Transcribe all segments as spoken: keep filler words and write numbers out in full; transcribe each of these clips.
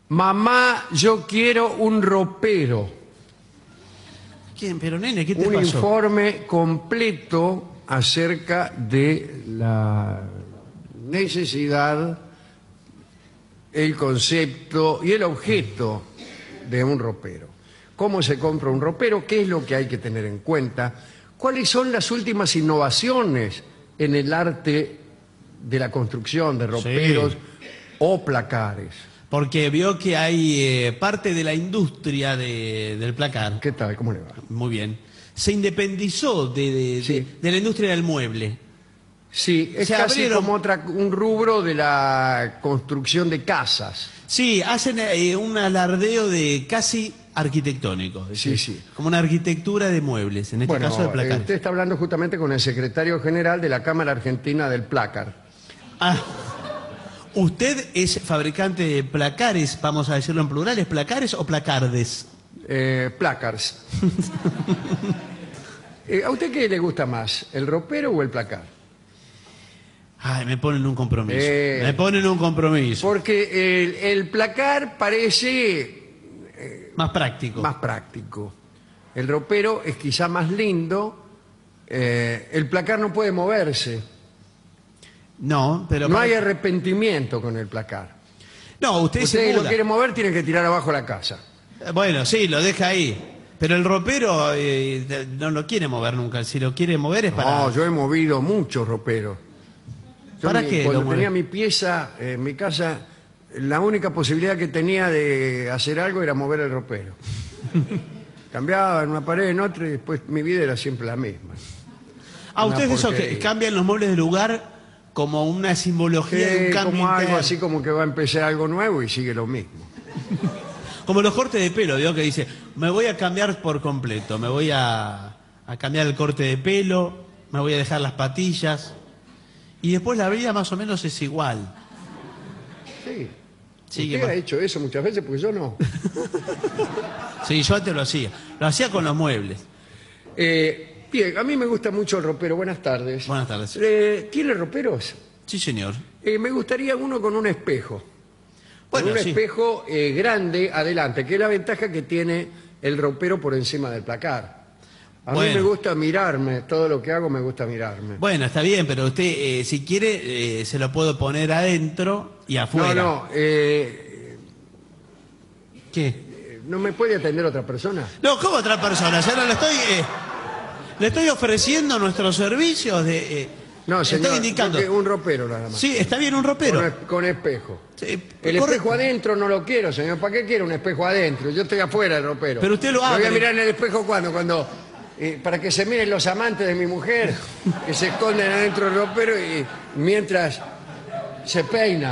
Mamá, yo quiero un ropero. ¿Quién? Pero nene, ¿qué te Un pasó? informe completo acerca de la necesidad, el concepto y el objeto de un ropero. ¿Cómo se compra un ropero? ¿Qué es lo que hay que tener en cuenta? ¿Cuáles son las últimas innovaciones en el arte de la construcción de roperos Sí. o placares? Porque vio que hay eh, parte de la industria de- del placar. ¿Qué tal? ¿Cómo le va? Muy bien. Se independizó de, de- Sí. de- de la industria del mueble. Sí, es Se casi abrieron- como otra, un rubro de la construcción de casas. Sí, hacen eh, un alardeo de casi arquitectónico. es Sí, decir, sí. Como una arquitectura de muebles, en este Bueno, caso de eh, placar. usted está hablando justamente con el secretario general de la Cámara Argentina del Plácar. Ah, ¿usted es fabricante de placares, vamos a decirlo en plurales, placares o placardes? Eh, Placars. Eh, ¿A usted qué le gusta más, el ropero o el placar? Ay, me ponen un compromiso. Eh. Me ponen un compromiso. Porque el, el placar parece Más práctico. más práctico. El ropero es quizá más lindo. eh, el placar no puede moverse. No, pero... No para- hay arrepentimiento con el placar. No, usted Usted se lo muda. quiere mover, tiene que tirar abajo la casa. Bueno, sí, lo deja ahí. Pero el ropero eh, de- no lo quiere mover nunca. Si lo quiere mover es para... No, yo he movido muchos roperos. Yo ¿Para mi- qué lo Cuando mueve? tenía mi pieza, eh, en mi casa, la única posibilidad que tenía de hacer algo era mover el ropero. Cambiaba en una pared, en otra, y después mi vida era siempre la misma. Ah, una ustedes eso que porquería. cambian los muebles de lugar como una simbología de un Eh, cambio como algo interno. así como que va a empezar algo nuevo y sigue lo mismo. Como los cortes de pelo, digo, que dice, me voy a cambiar por completo, me voy a, a cambiar el corte de pelo, me voy a dejar las patillas, y después la vida más o menos es igual. Sí. Sí, Usted que más- ha hecho eso muchas veces porque yo no. Sí, yo antes lo hacía, lo hacía con los muebles. Eh, bien, a mí me gusta mucho el ropero. Buenas tardes. Buenas tardes. Eh, ¿Tiene roperos? Sí, señor. Eh, me gustaría uno con un espejo. Bueno, con un sí. espejo eh, grande adelante, que es la ventaja que tiene el ropero por encima del placar. A mí Bueno. me gusta mirarme, todo lo que hago me gusta mirarme. Bueno, está bien, pero usted, eh, si quiere, eh, se lo puedo poner adentro y afuera. no, no, eh, ¿Qué? eh, ¿no me puede atender otra persona? No, ¿cómo otra persona? Ya no le estoy... eh, le estoy ofreciendo nuestros servicios de... eh, No, señor, estoy indicando... porque un ropero nada más. Sí, está bien un ropero. Con, es- con espejo. Sí, El corre- espejo adentro no lo quiero, señor. ¿Para qué quiero un espejo adentro? Yo estoy afuera del ropero. Pero usted lo Me voy a abre. mirar en el espejo cuando, cuando eh, para que se miren los amantes de mi mujer, que se esconden adentro del ropero y mientras se peinan.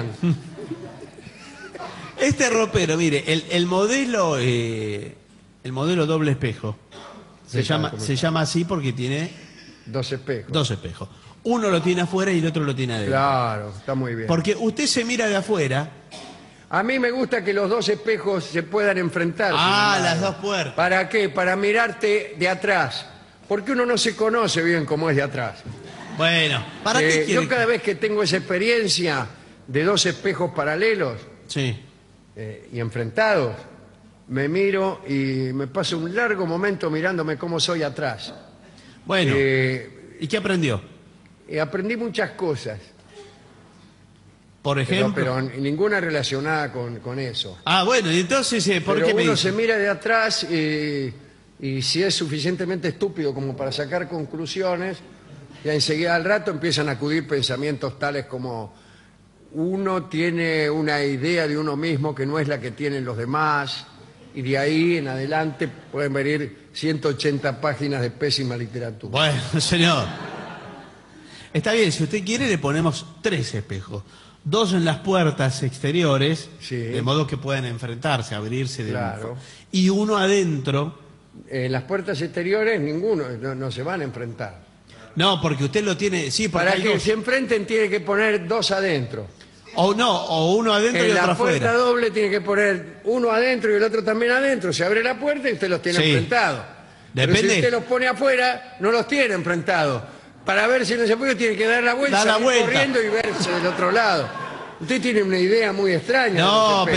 Este ropero, mire, el, el modelo eh, el modelo doble espejo se, ¿Qué tal? llama, ¿Cómo se está? llama así porque tiene Dos espejos. dos espejos. Uno lo tiene afuera y el otro lo tiene adentro. Claro, está muy bien. Porque usted se mira de afuera. A mí me gusta que los dos espejos se puedan enfrentar. Ah, sin las embargo. dos puertas. ¿Para qué? Para mirarte de atrás. Porque uno no se conoce bien cómo es de atrás. Bueno, ¿para Eh, qué quiere? yo cada vez que tengo esa experiencia de dos espejos paralelos Sí. eh, y enfrentados, me miro y me paso un largo momento mirándome cómo soy atrás. Bueno, Eh, ¿y qué aprendió? y aprendí muchas cosas, Por pero, ejemplo. pero ninguna relacionada con, con eso. Ah, bueno, y entonces, eh, ¿por Pero qué me uno dice? se mira de atrás y, y si es suficientemente estúpido como para sacar conclusiones, ya enseguida al rato empiezan a acudir pensamientos tales como uno tiene una idea de uno mismo que no es la que tienen los demás, y de ahí en adelante pueden venir ciento ochenta páginas de pésima literatura. Bueno, señor. Está bien, si usted quiere le ponemos tres espejos. Dos en las puertas exteriores, Sí. de modo que puedan enfrentarse, abrirse de Claro. un- y uno adentro. En las puertas exteriores ninguno, no, no se van a enfrentar. No, porque usted lo tiene, sí, porque Para hay que dos. se enfrenten tiene que poner dos adentro. O no, o uno adentro y En otro la puerta afuera. doble tiene que poner uno adentro y el otro también adentro. Se abre la puerta y usted los tiene Sí. enfrentados. Pero Depende. si usted los pone afuera, no los tiene enfrentados. Para ver si no se puede, tiene que dar la vuelta, Da la salir vuelta. corriendo y verse del otro lado. Usted tiene una idea muy extraña. de No, los espejos. pero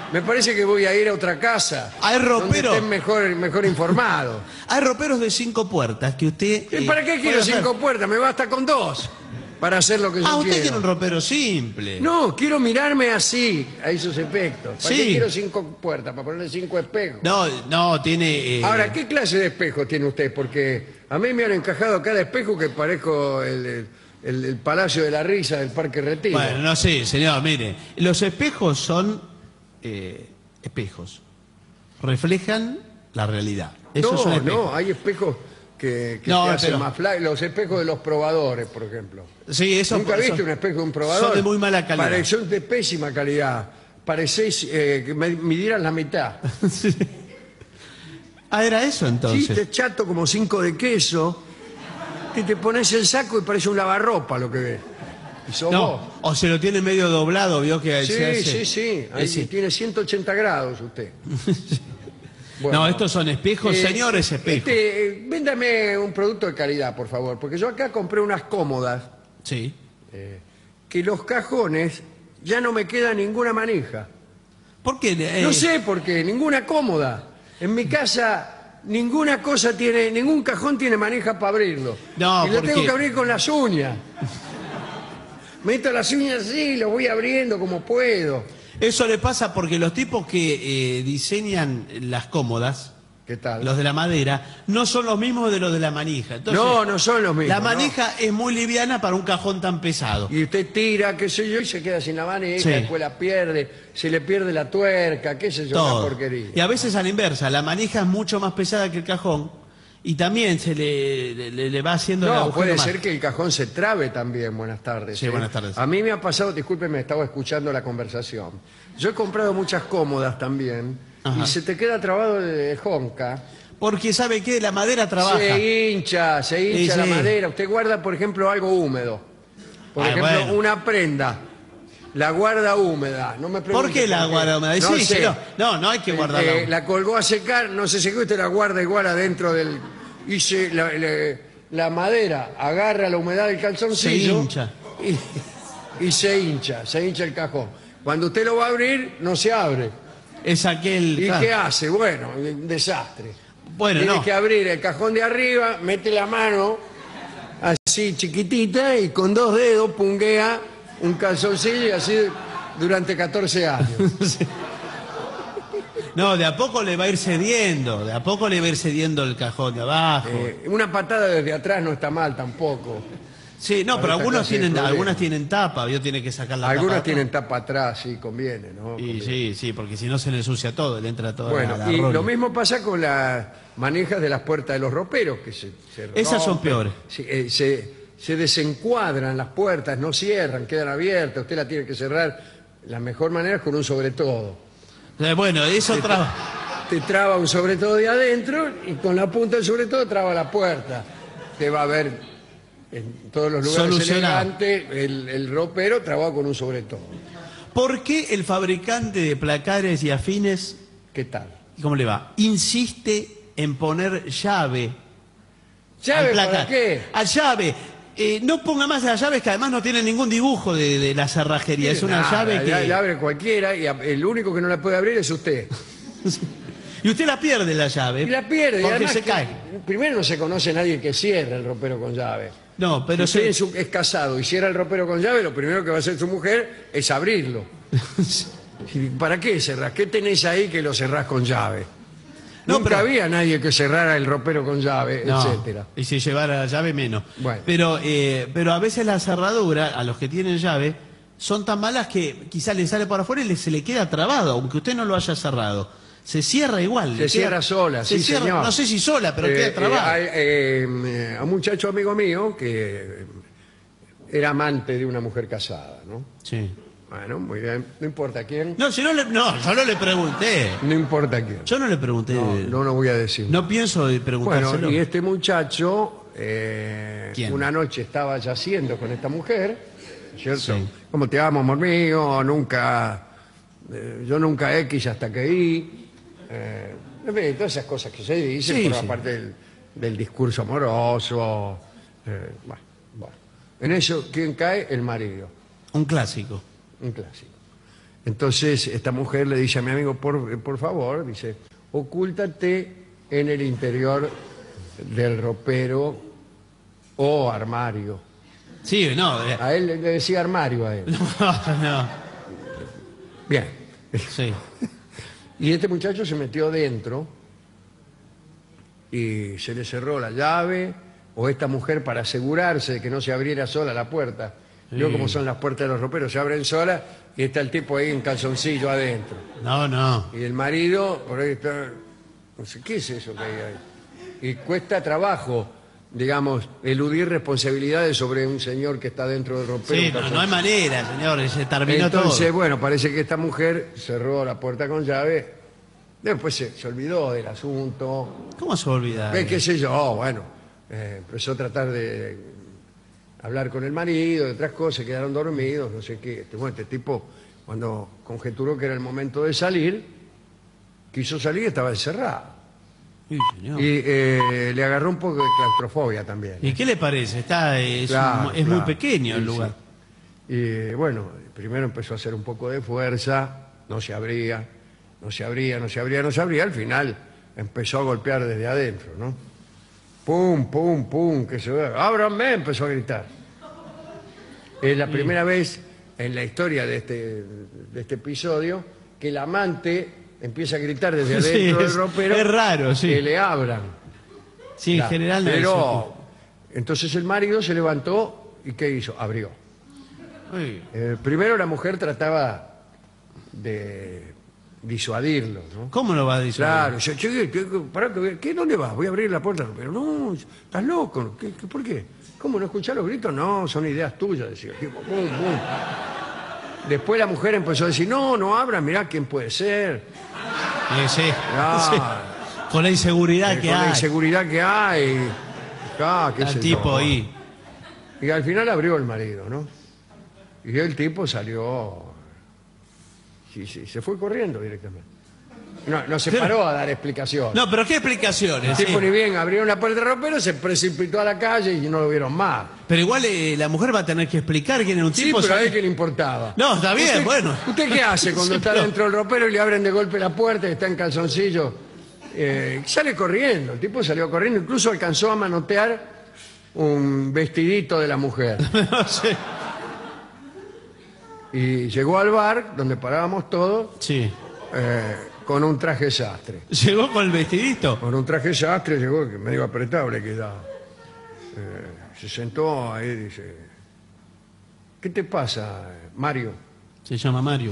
Me parece que voy a ir a otra casa. Hay donde roperos. estén mejor, mejor informado. Hay roperos de cinco puertas que usted... ¿Y eh, para qué quiero puede hacer. cinco puertas? Me basta con dos para hacer lo que yo Ah, usted quiero. quiere un ropero simple. No, quiero mirarme así, a esos efectos. ¿Para Sí. qué quiero cinco puertas? Para ponerle cinco espejos. No, no, tiene... eh, Ahora, ¿qué clase de espejos tiene usted? Porque a mí me han encajado cada espejo que parezco el, el- el- el Palacio de la Risa del Parque Retiro. Bueno, no sé, señor, mire. Los espejos son eh, espejos. Reflejan la realidad. Eso es un no, espejo. no, hay espejos que, que No, te hacen pero- más flaco. Los espejos de los probadores, por ejemplo. Sí, eso ¿Nunca eso- viste un espejo de un probador? Son de muy mala calidad. Pare- son de pésima calidad. Parecéis eh, que me midieran la mitad. Ah, era eso entonces. Chiste chato como cinco de queso, que te pones el saco y parece un lavarropa lo que ves. Y sos vos. No, o se lo tiene medio doblado, vio que Sí, se hace... sí, sí. Ahí Ese. tiene ciento ochenta grados usted. Bueno, No, estos son espejos, eh, señores espejos. este, eh, véndame un producto de calidad, por favor, porque yo acá compré unas cómodas Sí. que los cajones ya no me queda ninguna manija. ¿Por qué? Eh, No sé por qué, ninguna cómoda. En mi casa ninguna cosa tiene, ningún cajón tiene manija para abrirlo. No, y lo porque- tengo que abrir con las uñas. Meto las uñas así, lo voy abriendo como puedo. Eso le pasa porque los tipos que eh, diseñan las cómodas, ¿Qué tal? los de la madera, no son los mismos de los de la manija. Entonces, no, no son los mismos. la ¿no? manija es muy liviana para un cajón tan pesado. Y usted tira, qué sé yo, y se queda sin la manija, Sí. después la pierde, se le pierde la tuerca, qué sé yo, Todo. una porquería. Y a veces a la inversa, la manija es mucho más pesada que el cajón y también se le, le- le va haciendo el No, agujero puede más. ser que el cajón se trabe también. Buenas tardes. Sí, ¿eh? buenas tardes. A mí me ha pasado, discúlpeme, estaba escuchando la conversación. Yo he comprado muchas cómodas también Ajá. y se te queda trabado el jonca. Porque sabe que la madera trabaja. Se hincha, se hincha Sí, la sí. madera. Usted guarda, por ejemplo, algo húmedo. Por Ah, ejemplo, bueno. una prenda. La guarda húmeda. No me ¿Por pregunte qué la guarda húmeda? No Sí, sé. pero- no, no hay que Eh, guardarla. eh, la colgó a secar, no se secó, usted la guarda igual adentro del... Y se, la, le- la madera agarra la humedad del calzoncillo. Se hincha. Y, y se hincha, se hincha el cajón. Cuando usted lo va a abrir, no se abre. Es aquel... ¿Y claro. qué hace? Bueno, un desastre. Bueno, Tiene no. que abrir el cajón de arriba, mete la mano así chiquitita y con dos dedos punguea un calzoncillo y así durante catorce años. No, de a poco le va a ir cediendo, de a poco le va a ir cediendo el cajón de abajo. Eh, una patada desde atrás no está mal tampoco. Sí, no, para pero esta algunos clase de tienen, problemas. algunas tienen tapa, yo tiene que sacar la Algunas tapa. tienen tapa atrás, sí, conviene, ¿no? Y Conviene. sí, sí, porque si no se le ensucia todo, le entra toda Bueno, la, la y roña. lo mismo pasa con las manijas de las puertas de los roperos, que se, se Esas son rompen, peores. Se, eh, se, se desencuadran las puertas, no cierran, quedan abiertas, usted la tiene que cerrar. La mejor manera es con un sobre todo. Eh, Bueno, es otra... Te traba un sobre todo de adentro y con la punta del sobre todo traba la puerta. Te va a ver en todos los lugares Solucionado. elegantes el, el ropero trabado con un sobre todo. ¿Por qué el fabricante de placares y afines, ¿Qué tal? cómo le va, insiste en poner llave ¿Llave al placar? para qué? A llave. Eh, no ponga más las llaves que además no tienen ningún dibujo de, de la cerrajería. Es una Nada, llave que... la- la abre cualquiera y a- el único que no la puede abrir es usted. Y usted la pierde la llave. Y la pierde. y Porque además se que- cae. Primero no se conoce nadie que cierre el ropero con llave. No, pero si usted se... es, su- es casado y cierra el ropero con llave, lo primero que va a hacer su mujer es abrirlo. ¿Y ¿Para qué cerrás? ¿Qué tenés ahí que lo cerrás con llave? No, Nunca pero- había nadie que cerrara el ropero con llave, No, etcétera. y si llevara la llave menos. Bueno. Pero, eh, pero a veces la cerradura, a los que tienen llave, son tan malas que quizás le sale para afuera y le- se le queda trabado, aunque usted no lo haya cerrado. Se cierra igual. Se le cierra queda- sola, se sí, cierra- señor. No sé si sola, pero Eh, queda eh, trabado. hay, eh, a un muchacho amigo mío que era amante de una mujer casada, ¿no? Sí. Bueno, muy bien. No importa quién. No, si no le, no, yo no le pregunté. No importa quién. Yo no le pregunté. No, No, no lo voy a decir. pienso preguntárselo. Bueno, y este muchacho eh, ¿Quién? una noche estaba yaciendo con esta mujer, ¿cierto? Sí. ¿Cómo te amo, amor mío? Nunca, eh, yo nunca X hasta que Y. Eh, en fin, todas esas cosas que se dicen Sí, por sí. parte del, del discurso amoroso. eh, bueno, bueno. En eso, ¿quién cae? El marido. Un clásico. Un clásico. Entonces esta mujer le dice a mi amigo, por, por favor, dice, ocúltate en el interior del ropero o armario. Sí, no. eh, A él le decía armario a él. No, no. Bien. Sí. Y este muchacho se metió dentro y se le cerró la llave, o esta mujer, para asegurarse de que no se abriera sola la puerta. Vio Sí. cómo son las puertas de los roperos, se abren solas y está el tipo ahí en calzoncillo adentro. No, no. Y el marido, por ahí está, no sé qué es eso que hay ahí. Y cuesta trabajo, digamos, eludir responsabilidades sobre un señor que está dentro del ropero. Sí, no, no hay manera, señor. Se terminó Entonces, todo. bueno, parece que esta mujer cerró la puerta con llave, después se, se olvidó del asunto, ¿Cómo se olvida? ve qué sé yo, bueno, eh, empezó a tratar de hablar con el marido, de otras cosas, quedaron dormidos, no sé qué. Este, bueno, este tipo, cuando conjeturó que era el momento de salir, quiso salir y estaba encerrado. Sí, señor. Y eh, le agarró un poco de claustrofobia también. ¿Y qué le parece? Está, es Claro, un- es muy claro. pequeño el Sí, lugar. sí. Y bueno, primero empezó a hacer un poco de fuerza, no se abría, no se abría, no se abría, no se abría. Al final empezó a golpear desde adentro, ¿no? Pum, pum, pum, que se ve. ¡Ábranme! Empezó a gritar. Es la primera vez en la historia de este, de este episodio que el amante empieza a gritar desde Sí, adentro es- del ropero es raro, sí. que le abran. Sí, en Claro, general no Pero entonces el marido se levantó y ¿qué hizo? Abrió. es- Uy, Eh, primero la mujer trataba de disuadirlo, ¿no? ¿Cómo lo va a decir? Claro, yo, yo, yo- pará, que- ¿qué, ¿dónde vas? Voy a abrir la puerta. Pero no, estás loco. ¿Qué, qué, ¿Por qué? ¿Cómo no escuchás los gritos? No, son ideas tuyas, decía. el tipo. Pum, pum. Después la mujer empezó a decir, no, no abra, mirá quién puede ser. Eh, sí. Ah. Sí. Con la inseguridad Eh, que con la hay. inseguridad que hay. Ah, qué Al sé tipo yo. ahí. Y al final abrió el marido, ¿no? Y el tipo salió. Sí, sí, se fue corriendo directamente. No, no se Pero- paró a dar explicaciones. No, pero ¿qué el explicaciones? tipo Sí. ni bien abrió una puerta de ropero, se precipitó a la calle y no lo vieron más. Pero igual eh, la mujer va a tener que explicar quién era un Sí, tipo. pero a él sabe- qué le importaba. No, está bien, ¿Usted- bueno. ¿Usted qué hace cuando Sí, está pero- dentro del ropero y le abren de golpe la puerta y está en calzoncillo? Eh, sale corriendo, el tipo salió corriendo, incluso alcanzó a manotear un vestidito de la mujer. No sé. Y llegó al bar, donde parábamos todos, Sí. eh, con un traje sastre. Llegó con el vestidito. Con un traje sastre llegó, que medio apretado le quedaba. Eh, se sentó ahí y dice, ¿qué te pasa, Mario? Se llama Mario.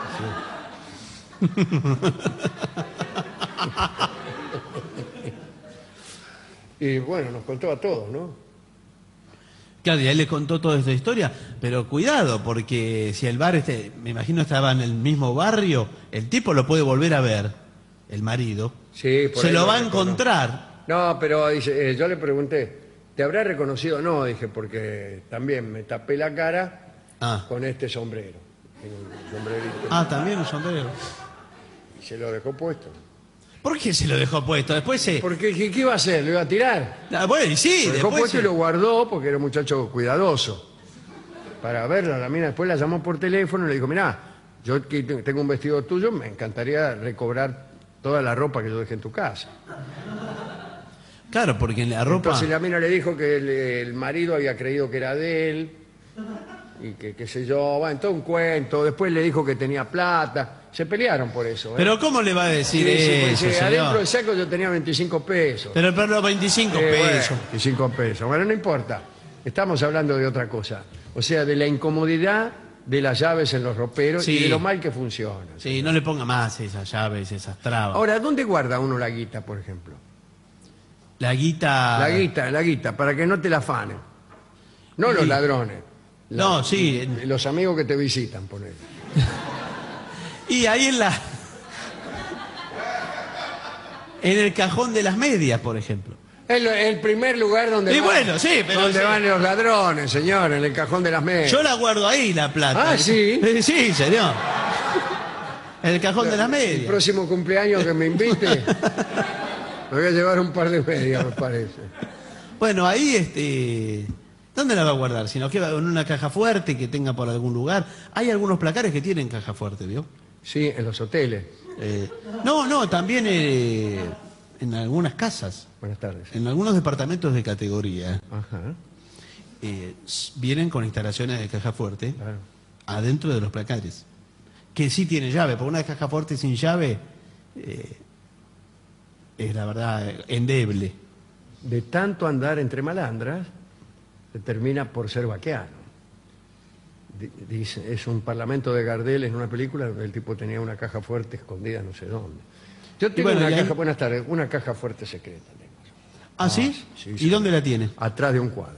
Y bueno, nos contó a todos, ¿no? Claro, y a él le contó toda esta historia, pero cuidado, porque si el bar, este, me imagino estaba en el mismo barrio, el tipo lo puede volver a ver, el marido, Sí, por se ahí lo lo va a reconoce. encontrar. No, pero dice, eh, yo le pregunté, ¿te habrá reconocido? No, dije, porque también me tapé la cara Ah, con este sombrero. Tengo un sombrerito. ah también un sombrero. Y se lo dejó puesto. ¿Por qué se lo dejó puesto? Después se... Porque, ¿qué, qué iba a hacer? ¿Lo iba a tirar? Ah, bueno, y sí, Lo dejó después puesto se- y lo guardó porque era un muchacho cuidadoso. Para verla, la mina después la llamó por teléfono y le dijo, mirá, yo aquí te- tengo un vestido tuyo, me encantaría recobrar toda la ropa que yo dejé en tu casa. Claro, porque en la ropa... Entonces la mina le dijo que el, el marido había creído que era de él y que qué sé yo, bueno, todo un cuento. Después le dijo que tenía plata. Se pelearon por eso. ¿eh? Pero ¿cómo le va a decir Sí, sí, porque eso, dice, adentro del señor? saco yo tenía veinticinco pesos. Pero, pero los veinticinco Eh, bueno, pesos. veinticinco pesos. Bueno, no importa. Estamos hablando de otra cosa. O sea, de la incomodidad de las llaves en los roperos Sí. y de lo mal que funcionan. Sí, no le ponga más esas llaves, esas trabas. Ahora, ¿dónde guarda uno la guita, por ejemplo? La guita... La guita, la guita, para que no te la afanen. No los Sí. ladrones. No, sí. en- Los amigos que te visitan, poner. Y ahí en la... En el cajón de las medias, por ejemplo. Es lo- el primer lugar donde, Y van, bueno, sí, pero donde sí. van los ladrones, señor, en el cajón de las medias. Yo la guardo ahí, la plata. Ah, ¿sí? Eh, Sí, señor. En el cajón de las El medias. próximo cumpleaños que me invite, me voy a llevar un par de medias, me parece. Bueno, ahí este... ¿Dónde la va a guardar? Si no queda en una caja fuerte que tenga por algún lugar. Hay algunos placares que tienen caja fuerte, ¿vio? Sí, en los hoteles. Eh, no, no, también eh, en algunas casas, Buenas tardes. en algunos departamentos de categoría, Ajá, eh, s- vienen con instalaciones de caja fuerte claro. adentro de los placares. Que sí tienen llave, porque una caja fuerte sin llave eh, es la verdad endeble. De tanto andar entre malandras, se termina por ser vaqueano. Di- Dice, es un parlamento de Gardel en una película donde el tipo tenía una caja fuerte escondida no sé dónde. Yo tengo bueno, una y ahí- caja, buenas tardes, una caja fuerte secreta. tengo. ¿Ah, sí? sí, ¿Y sí. dónde la tiene? Atrás de un cuadro.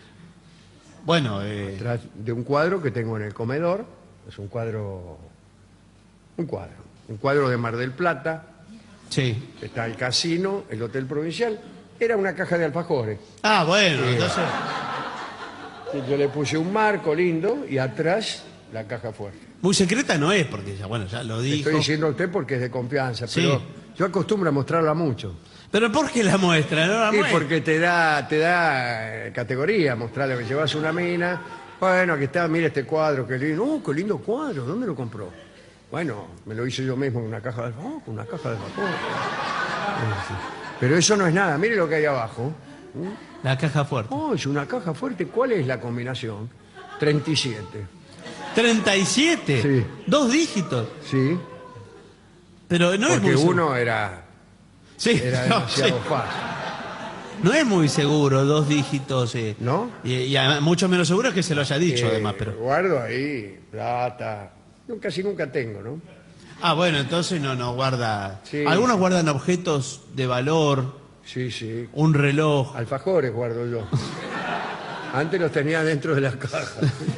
Bueno, eh, Atrás de un cuadro que tengo en el comedor. Es un cuadro, un cuadro, un cuadro de Mar del Plata. sí. Está el casino, el hotel provincial. Era una caja de alfajores. Ah, bueno, entonces... Yo le puse un marco lindo y atrás la caja fuerte. Muy secreta no es, porque ya, bueno, ya lo dijo. Estoy diciendo a usted porque es de confianza, Sí. pero yo acostumbro a mostrarla mucho. Pero ¿por qué la muestra? No la Sí, muestra. porque te da, te da eh, categoría mostrarle que llevas una mina. Bueno, aquí está, mira este cuadro, qué lindo. ¡Oh, qué lindo cuadro! ¿Dónde lo compró? Bueno, me lo hice yo mismo en una caja de alfajor. Oh, una caja de alfajor. Sí. Pero eso no es nada. Mire lo que hay abajo. La caja fuerte. Oh, es una caja fuerte. ¿Cuál es la combinación? treinta y siete. treinta y siete. Sí. Dos dígitos. Sí, Pero no es porque muy seguro. uno era, Sí, era no, demasiado sí. fácil. No es muy seguro, dos dígitos. eh. ¿No? Y, y además, mucho menos seguro que se lo haya dicho, Eh, además. Pero... Guardo ahí plata. No, casi nunca tengo, ¿no? Ah, bueno, entonces no, no guarda. Sí. Algunos guardan objetos de valor, Sí, sí. un reloj. Alfajores guardo yo. Antes los tenía dentro de las cajas.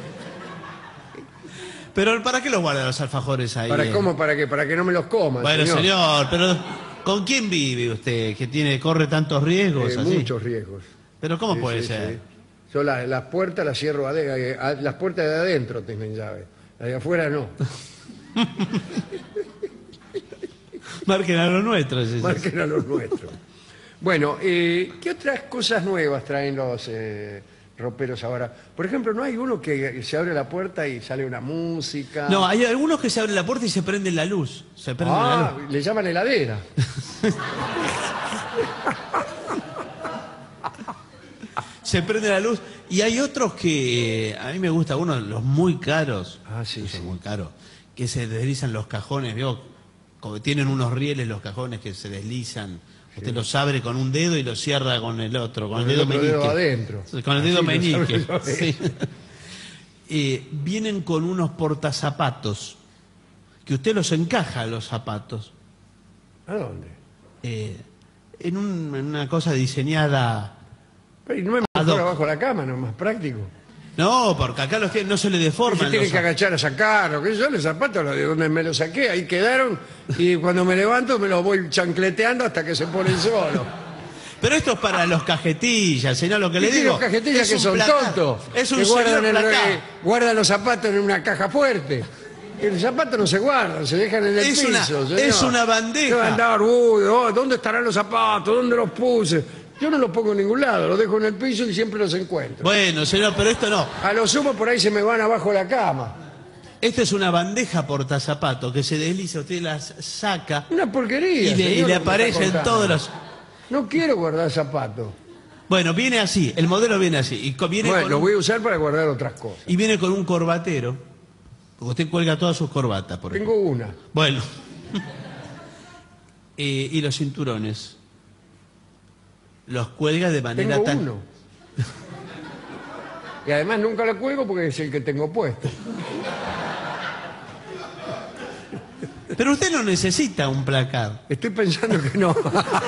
Pero ¿para qué los guardan los alfajores ahí? ¿Para eh? cómo? ¿Para qué? Para que no me los coman, Bueno, señor. señor, pero ¿con quién vive usted que tiene corre tantos riesgos Eh, así? muchos riesgos. Pero ¿cómo Sí, puede sí, ser? sí. Yo la- las puertas las cierro ade- a- las puertas de adentro tienen llave. Las de afuera no. Marquen a los nuestros. esos. Marquen a los nuestros. Bueno, eh, ¿qué otras cosas nuevas traen los eh, roperos ahora? Por ejemplo, ¿no hay uno que se abre la puerta y sale una música? No, hay algunos que se abren la puerta y se prende la luz. Se prende la Ah, luz. le llaman heladera. Se prende la luz. Y hay otros que, eh, a mí me gusta, uno, los muy caros. Ah, sí, esos sí. muy caros. Que se deslizan los cajones, ¿vio? Como tienen unos rieles los cajones que se deslizan. Usted los abre con un dedo y los cierra con el otro, con, Con el dedo otro meñique. dedo adentro. Con el dedo Así los meñique. abre yo. Sí. Eh, vienen con unos portazapatos, que usted los encaja los zapatos, ¿A dónde? eh, en, un- en una cosa diseñada... Pero, ¿y no es Ad mejor hoc. abajo de la cama, no es más práctico? No, porque acá los tienen- no se le Se deforman tiene los que agachar a sacarlo, que yo los zapatos los de donde me los saqué, ahí quedaron, y cuando me levanto me los voy chancleteando hasta que se ponen solos. Pero esto es para los cajetillas, señor, lo que le ¿Viste digo. los cajetillas es que un son placar, tontos? Es un que guardan, señor el- placar. eh, guardan los zapatos en una caja fuerte. Y los zapatos no se guardan, se dejan en el Es piso. una- señor. es una bandeja. Yo voy a andar, uy, oh, ¿dónde estarán los zapatos? ¿Dónde los puse? Yo no los pongo en ningún lado, los dejo en el piso y siempre los encuentro. Bueno, señor, pero esto no. A lo sumo por ahí se me van abajo de la cama. Esta es una bandeja portazapatos que se desliza, usted las saca Una porquería. y le, y señor, le lo que me aparece está en contando. todos los... No quiero guardar zapatos. Bueno, viene así, el modelo viene así. Y co- viene Bueno, con lo un- voy a usar para guardar otras cosas. Y viene con un corbatero, porque usted cuelga todas sus corbatas, por ejemplo. Tengo una. Bueno. Eh, y los cinturones. Los cuelga de manera Tengo tan... uno. Y además nunca lo cuelgo porque es el que tengo puesto. Pero usted no necesita un placar. Estoy pensando que no.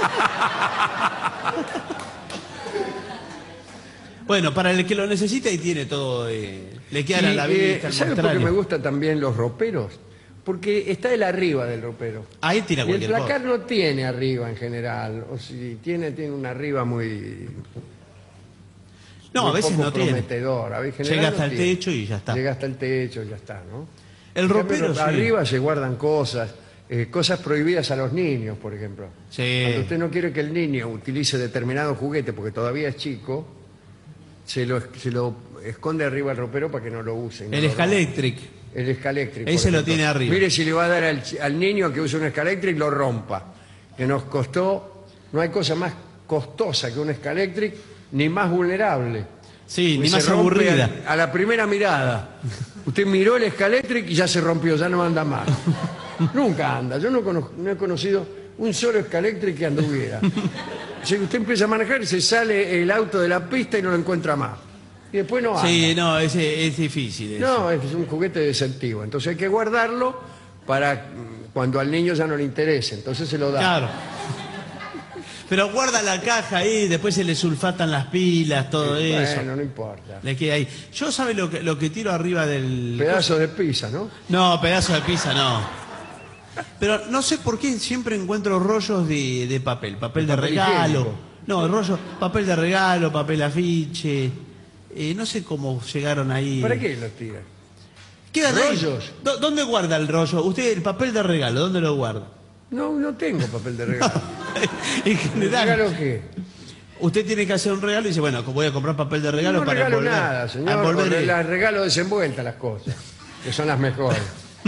Bueno, para el que lo necesita y tiene todo, eh, le queda a Y, la eh, vista, el ¿sabe por qué muestrario. me gustan también los roperos? Porque está el arriba del ropero. Ahí tira Y el cualquier cosa. placar no tiene arriba en general. O si tiene, tiene un arriba muy... No, muy a veces poco no tiene. prometedor. A veces en Llega general hasta no el tiene. techo y ya está. Llega hasta el techo y ya está, ¿no? El En cambio, ropero, sí. arriba se guardan cosas, eh, cosas prohibidas a los niños, por ejemplo. Sí. Cuando usted no quiere que el niño utilice determinado juguete porque todavía es chico, se lo, se lo esconde arriba del ropero para que no lo usen. El no Escalectric. El Escalectric. Ese lo tiene arriba. Mire si le va a dar al, al niño que usa un Escalectric, lo rompa. Que nos costó, no hay cosa más costosa que un Escalectric, ni más vulnerable. Sí, Porque ni más se rompe aburrida. A, a la primera mirada. Usted miró el Escalectric y ya se rompió, ya no anda más. Nunca anda. Yo no, conozco, no he conocido un solo Escalectric que anduviera. O sea, usted empieza a manejar y se sale el auto de la pista y no lo encuentra más. Y después no anda. Sí, no, es, es difícil eso. No, es un juguete desactivo. Entonces hay que guardarlo para mm, cuando al niño ya no le interese. Entonces se lo da. Claro. Pero guarda la caja ahí, después se le sulfatan las pilas, todo Sí, eso. Bueno, no importa. Le queda ahí. Yo, ¿sabe lo que, lo que tiro arriba del... Pedazo de pizza, ¿no? No, pedazo de pizza no. Pero no sé por qué siempre encuentro rollos de, de papel. Papel de, De papel regalo. higiénico. No, rollo, papel de regalo, papel afiche. Eh, no sé cómo llegaron ahí. ¿Para qué lo tira? ¿Quedan ahí? ¿Rollos? ¿Dó- ¿Dónde guarda el rollo? Usted, el papel de regalo, ¿dónde lo guarda? No, no tengo papel de regalo. En general, ¿Regalo qué? usted tiene que hacer un regalo y dice, bueno, voy a comprar papel de regalo No para regalo envolver- nada, señor. envolver- Porque las regalo desenvueltas las cosas, que son las mejores.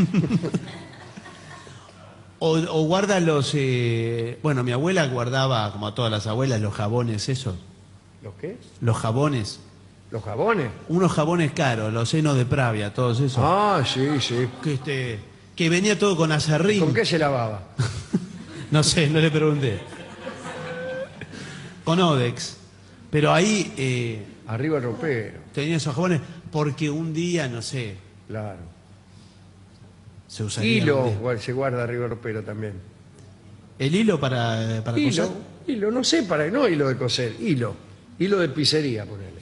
O, o guarda los... eh, Bueno, mi abuela guardaba, como a todas las abuelas, los jabones esos. ¿Los qué? Los jabones. ¿Los jabones? Unos jabones caros, los senos de Pravia, todos esos. Ah, sí, sí. Que, este, que venía todo con acerrín. ¿Con qué se lavaba? No sé, no le pregunté. Con Odex. Pero ahí eh, Arriba el ropero, tenía esos jabones porque un día, no sé, claro. se usaría... Hilo un día. guar- se guarda arriba el ropero también. ¿El hilo para, para Hilo, coser? hilo, no sé, para no hilo de coser, hilo. Hilo de pizzería, ponele.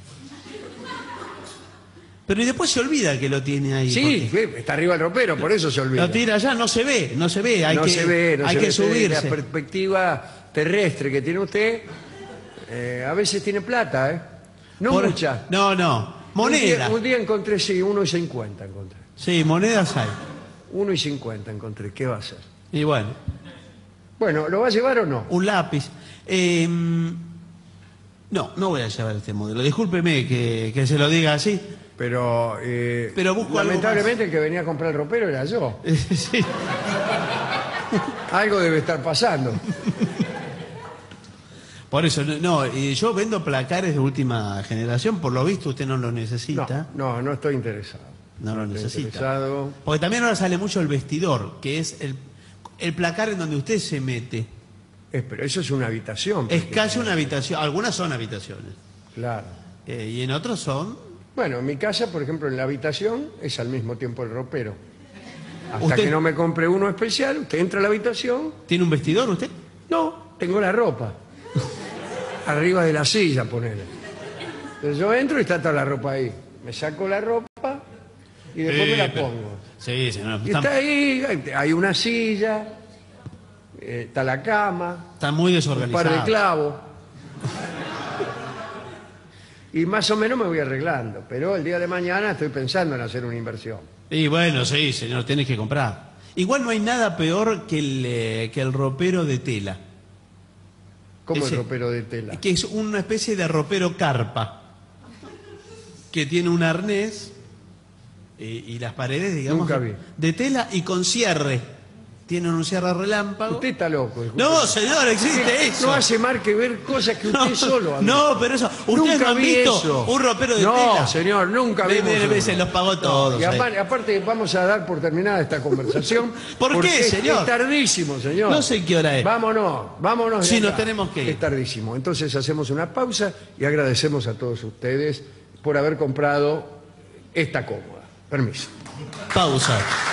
Pero y después se olvida que lo tiene ahí. Sí, porque que está arriba el ropero, por eso se olvida. lo tira allá, no se ve, no se ve. Hay no que, se ve, no hay se que ve. subirse. La perspectiva terrestre que tiene usted, eh, a veces tiene plata, ¿eh? No Por- mucha. No, no. Moneda. Un día, un día encontré, sí, uno y cincuenta encontré. Sí, monedas hay. Uno y cincuenta encontré, ¿qué va a hacer? Y bueno, Bueno, ¿lo va a llevar o no? un lápiz. Eh, no, no voy a llevar este modelo. Discúlpeme que, que se lo diga así. Pero, eh, Pero busco algo lamentablemente el que venía a comprar el ropero era yo. Sí. Algo debe estar pasando. Por eso, no, no, y yo vendo placares de última generación, por lo visto usted no lo No, necesita. no, no estoy interesado. No, lo estoy necesita. interesado. Porque también ahora sale mucho el vestidor, que es el, el placar en donde usted se mete. Eh, pero eso es una habitación. Es porque- casi una habitación, algunas son habitaciones. Claro. Eh, y en otros son... Bueno, en mi casa, por ejemplo, en la habitación es al mismo tiempo el ropero. Hasta Usted- que no me compre uno especial, usted entra a la habitación. ¿Tiene un vestidor usted? No, tengo la ropa. Arriba de la silla, ponele. Entonces yo entro y está toda la ropa ahí. Me saco la ropa y después Sí, me la pero- pongo. Sí, señor. Y Está, está ahí, hay- hay una silla, eh, está la cama, está muy un desorganizado. par de clavos. Y más o menos me voy arreglando. Pero el día de mañana estoy pensando en hacer una inversión. Y bueno, sí, señor, tenés que comprar. Igual no hay nada peor que el, eh, que el ropero de tela. Como Ese- el ropero de tela. Que es una especie de ropero carpa. Que tiene un arnés eh, y las paredes, digamos, Nunca vi. de tela y con cierre. Tienen un cierre relámpago. Usted está loco. disculpe. No, señor, existe eso. No hace más que ver cosas que usted No, solo. amigo. no, pero eso. ¿Ustedes Nunca no han vi visto eso. un ropero de no, tela? No, señor, nunca Ve- vimos ve- ve- uno. se los pagó todos. Y eh. aparte, aparte vamos a dar por terminada esta conversación. ¿Por qué, porque es- señor? Es tardísimo, señor. No sé qué hora es. Vámonos, vámonos. de Sí, nos acá. tenemos que ir. Es tardísimo. Entonces hacemos una pausa y agradecemos a todos ustedes por haber comprado esta cómoda. Permiso. Pausa.